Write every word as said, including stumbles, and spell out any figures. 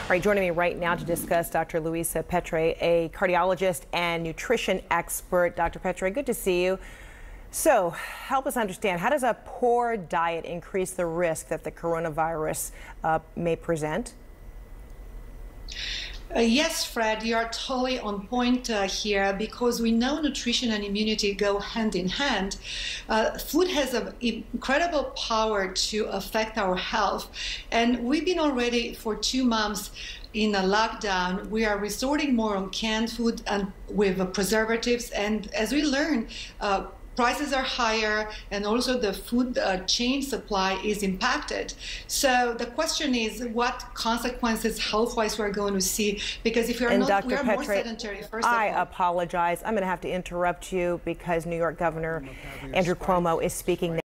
right, joining me right now to discuss Doctor Luisa Petre, a cardiologist and nutrition expert. Doctor Petre, good to see you. So, help us understand, how does a poor diet increase the risk that the coronavirus uh, may present? Uh, yes, Fred, you are totally on point uh, here, because we know nutrition and immunity go hand in hand. Uh, food has an incredible power to affect our health, and we've been already for two months in a lockdown. We are resorting more on canned food and with uh, preservatives, and as we learn, uh, prices are higher, and also the food uh, chain supply is impacted. So the question is, what consequences health-wise we're going to see? Because if you're and not, Doctor we are Petre, more sedentary. First I of all, apologize. I'm going to have to interrupt you because New York Governor Andrew Cuomo is speaking now.